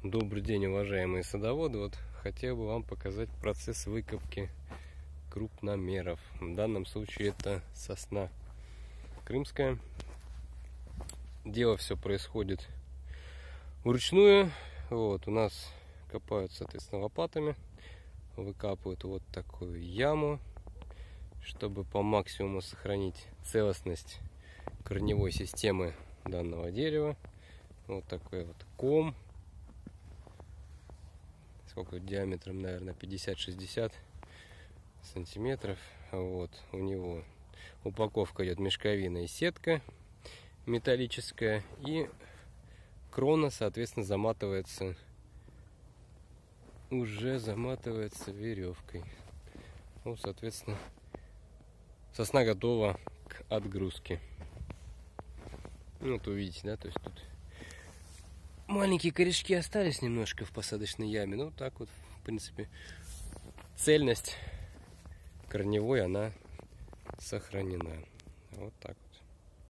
Добрый день, уважаемые садоводы. Вот хотел бы вам показать процесс выкопки крупномеров. В данном случае это сосна крымская. Дело все происходит вручную. Вот, у нас копают, соответственно, лопатами, выкапывают вот такую яму, чтобы по максимуму сохранить целостность корневой системы данного дерева. Вот такой вот ком. Сколько диаметром, наверное, 50-60 сантиметров. Вот, у него упаковка идет мешковина и сетка металлическая, и крона, соответственно, уже заматывается веревкой. Ну, соответственно, сосна готова к отгрузке. Ну, вот увидите, да, то есть тут маленькие корешки остались немножко в посадочной яме. Ну, так вот, в принципе, цельность корневой, она сохранена. Вот так.